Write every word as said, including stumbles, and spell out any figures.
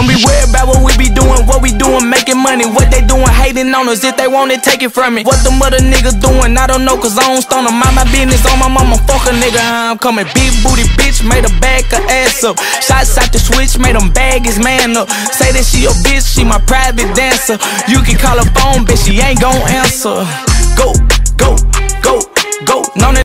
Don't be worried about what we be doing, what we doing, making money. What they doing, hating on us, if they want it, take it from me. What them other niggas doing, I don't know, cause I don't stone them. Mind my business on my mama, fuck a nigga, I'm coming. Big booty bitch, made her back her ass up. Shots out the switch, made him bag his man up. Say that she your bitch, she my private dancer. You can call her phone, bitch, she ain't gon' answer. Go, go, go, go, known